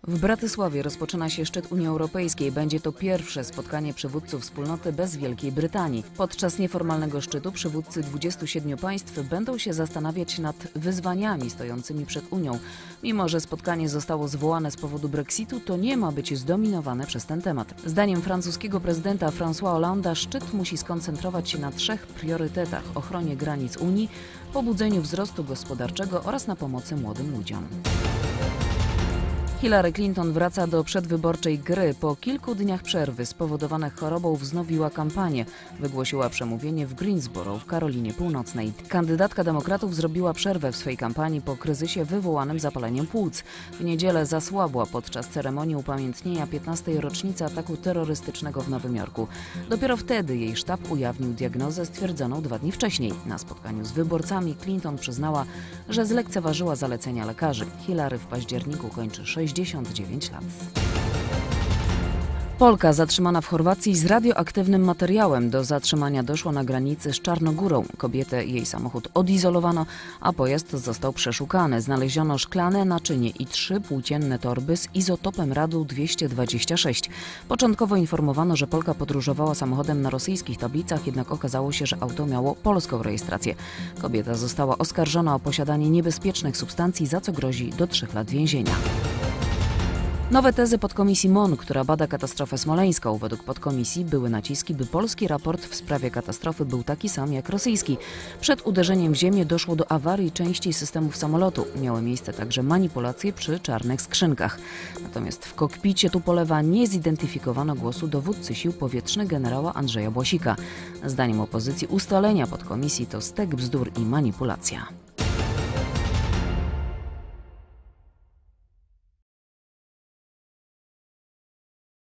W Bratysławie rozpoczyna się szczyt Unii Europejskiej. Będzie to pierwsze spotkanie przywódców wspólnoty bez Wielkiej Brytanii. Podczas nieformalnego szczytu przywódcy 27 państw będą się zastanawiać nad wyzwaniami stojącymi przed Unią. Mimo że spotkanie zostało zwołane z powodu Brexitu, to nie ma być zdominowane przez ten temat. Zdaniem francuskiego prezydenta François Hollande'a szczyt musi skoncentrować się na 3 priorytetach: ochronie granic Unii, pobudzeniu wzrostu gospodarczego oraz na pomocy młodym ludziom. Hillary Clinton wraca do przedwyborczej gry. Po kilku dniach przerwy spowodowanych chorobą wznowiła kampanię. Wygłosiła przemówienie w Greensboro w Karolinie Północnej. Kandydatka demokratów zrobiła przerwę w swej kampanii po kryzysie wywołanym zapaleniem płuc. W niedzielę zasłabła podczas ceremonii upamiętnienia 15. rocznicy ataku terrorystycznego w Nowym Jorku. Dopiero wtedy jej sztab ujawnił diagnozę stwierdzoną 2 dni wcześniej. Na spotkaniu z wyborcami Clinton przyznała, że zlekceważyła zalecenia lekarzy. Hillary w październiku kończy 69 lat. Polka zatrzymana w Chorwacji z radioaktywnym materiałem. Do zatrzymania doszło na granicy z Czarnogórą. Kobietę i jej samochód odizolowano, a pojazd został przeszukany. Znaleziono szklane naczynie i 3 płócienne torby z izotopem radu-226. Początkowo informowano, że Polka podróżowała samochodem na rosyjskich tablicach, jednak okazało się, że auto miało polską rejestrację. Kobieta została oskarżona o posiadanie niebezpiecznych substancji, za co grozi do 3 lat więzienia. Nowe tezy podkomisji MON, która bada katastrofę smoleńską. Według podkomisji były naciski, by polski raport w sprawie katastrofy był taki sam jak rosyjski. Przed uderzeniem w ziemię doszło do awarii części systemów samolotu. Miały miejsce także manipulacje przy czarnych skrzynkach. Natomiast w kokpicie Tupolewa nie zidentyfikowano głosu dowódcy sił powietrznych generała Andrzeja Błasika. Zdaniem opozycji ustalenia podkomisji to stek bzdur i manipulacja.